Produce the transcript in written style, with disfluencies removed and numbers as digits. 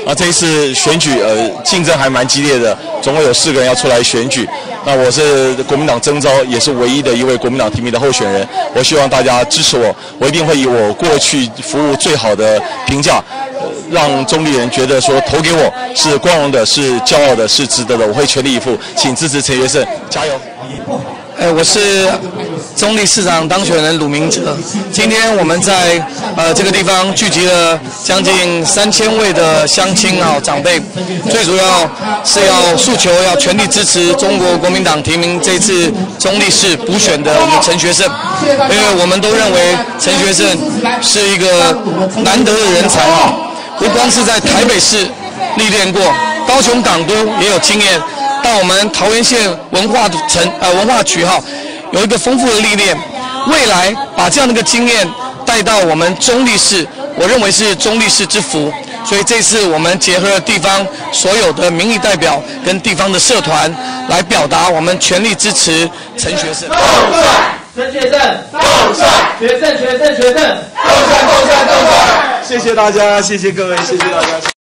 这一次选举竞争还蛮激烈的，总共有4个人要出来选举。那我是国民党征召，也是唯一的一位国民党提名的候选人。我希望大家支持我，我一定会以我过去服务最好的评价，让中立人觉得说投给我是光荣的、是骄傲的、是值得的。我会全力以赴，请支持陈学圣，加油！ 我是中立市长当选人鲁明哲。今天我们在这个地方聚集了将近3000位的乡亲长辈，最主要是要诉求要全力支持中国国民党提名这次中立市补选的我们陈学圣，因为我们都认为陈学圣是一个难得的人才不光是在台北市历练过，高雄港都也有经验。到我们桃园县文化局有一个丰富的历练，未来把这样的一个经验带到我们中立市，我认为是中立市之福。所以这次我们结合了地方所有的民意代表跟地方的社团，来表达我们全力支持陈学圣。 动帅，陈学圣，动帅，学圣，动帅，动帅，动帅。 谢谢大家，谢谢各位，谢谢大家。